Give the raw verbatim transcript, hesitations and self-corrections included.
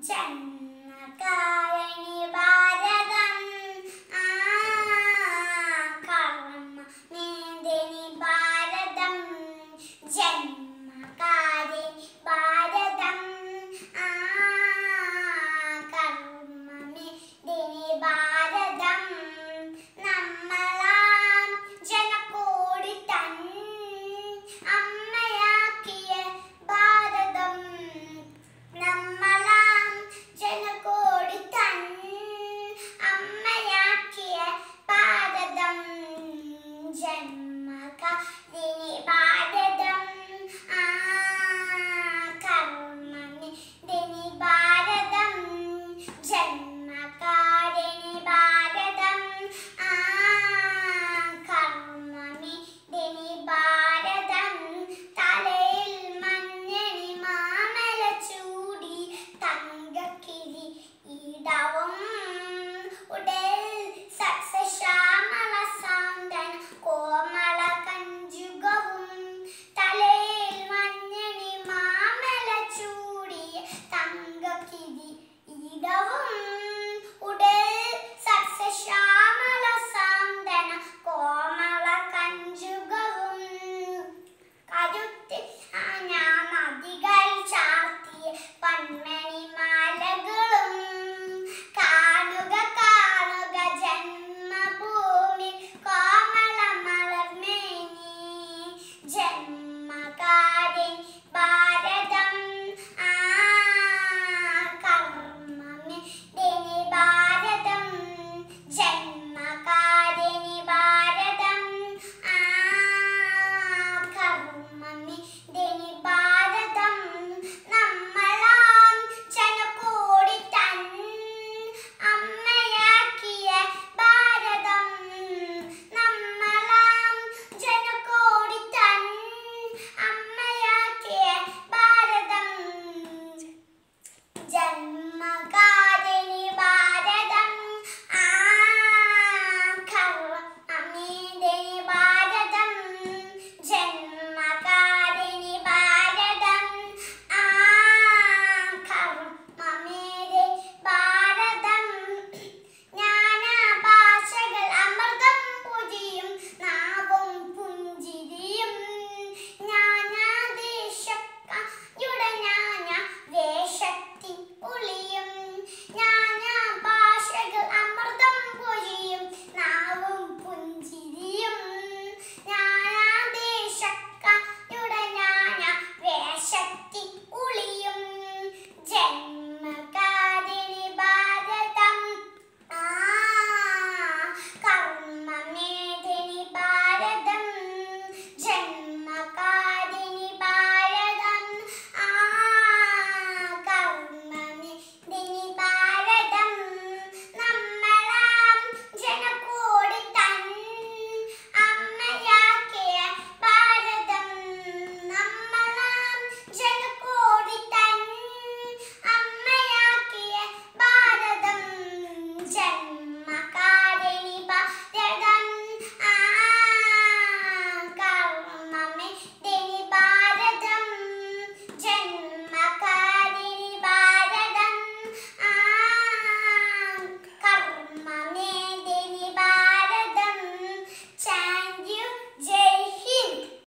ജന്മകാരണി ഭാരതം ആ കർമ്മമേദിനി ഭാരതം ജന്മകാരിണി ഭാരതം ആ കർമ്മമേദിനി ഭാരതം നമ്മളാം ജനകോടി തൻ അമ്മയാക്കിയ ഭാരതം നമ്മളാം ജനകോടി തൻ അമ്മയാക്കിയ ഭാരതം ജന്മകാരിണി ഭാരതം ആ കർമ്മമേദിനി ഭാരതം ജന്മകാരിണി ഭാരതം ആ കർമ്മമേദിനി ഭാരതം തലയിൽ മഞ്ഞണി മാമല ചൂടി തങ്കക്കിരി ഇടവും ഉടൽ സസ്യശ്യാമള സാന്തൻ കോമള കഞ്ചുകവും തലയിൽ മഞ്ഞണി മാമല ചൂടി തങ്കക്കിരി ഇടവും